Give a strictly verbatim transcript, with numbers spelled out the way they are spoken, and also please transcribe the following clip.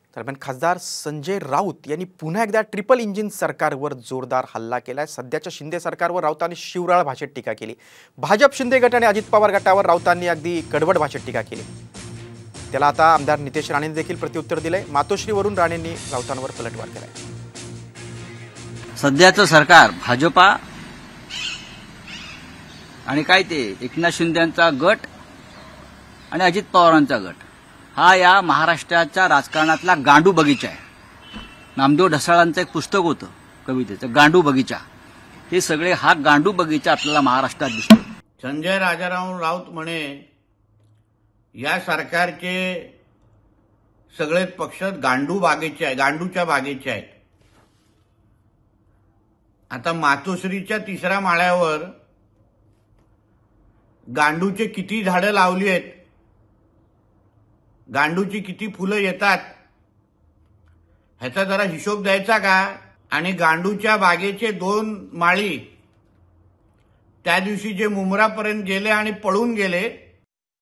दरम्यान खासदार संजय राऊत यांनी पुन्हा एकदा ट्रिपल इंजिन सरकारवर जोरदार हल्ला केलाय। सध्याच्या शिंदे सरकारवर राऊतांनी शिवराळ भाषेत टीका केली। भाजप शिंदे गट आणि अजित पवार गटावर राऊतांनी अगदी कडवड भाषेत टीका केली। त्याला आता आमदार नितेश राणेंनी देखील प्रत्युत्तर दिले। मातोश्रीवरून राणेंनी राऊतांवर पलटवार केलाय। सध्याचं सरकार भाजपा आणि काय ते एकनाथ शिंदेंचा गट आणि अजित पवारांचा गट हा या महाराष्ट्राच्या राजकारणातला गांडू बगीचा आहे। नामदेव ढसाळांचं एक पुस्तक होतं कवितेचं, गांडू बगीचा। हे सगळे हा गांडू बगीचा आपल्याला महाराष्ट्रात दिसतो। संजय राजाराम राऊत म्हणे या सरकारचे सगळेच पक्ष गांडू बागेचे आहे, गांडूच्या बागेचे आहेत। आता मातोश्रीच्या तिसऱ्या माळ्यावर गांडूचे किती झाडं लावली आहेत, गांडूची किती फुलं येतात ह्याचा जरा हिशोब द्यायचा का? आणि गांडूच्या बागेचे दोन माळी त्या दिवशी जे मुंब्रापर्यंत गेले आणि पळून गेले